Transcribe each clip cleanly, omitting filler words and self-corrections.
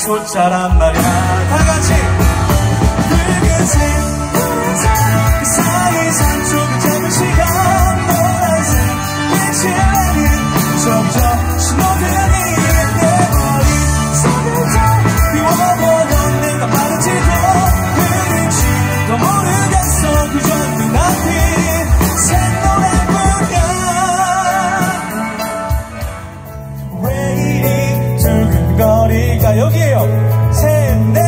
숫자란 말이야. 다같이 붉은색 그 사이 산쪽을 잡은 시간 노란색 빛이 나는 저기 저 신호등이 내 머릿속을 다 비워보던 내가 빠른지도 흐린지도 모르겠어. 그저 눈앞이 새 노래뿐이야. 왜 이리 두근거리가 여기에요. 셋넷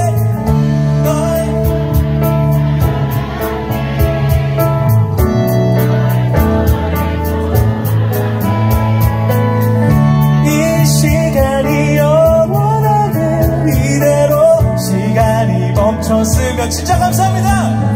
멈췄으면 진짜 감사합니다.